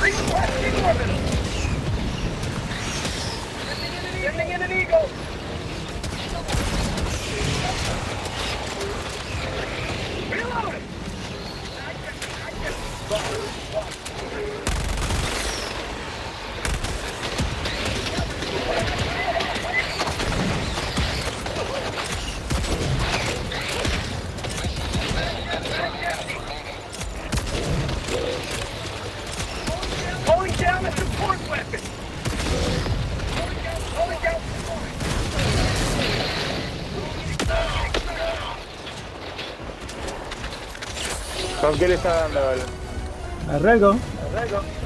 Requesting orbital. Sending in an Eagle. Reloading. Pulling down a support weapon. Pulling down support. ¿Con qué le está dando, vale? Arrego. ¿Arranco?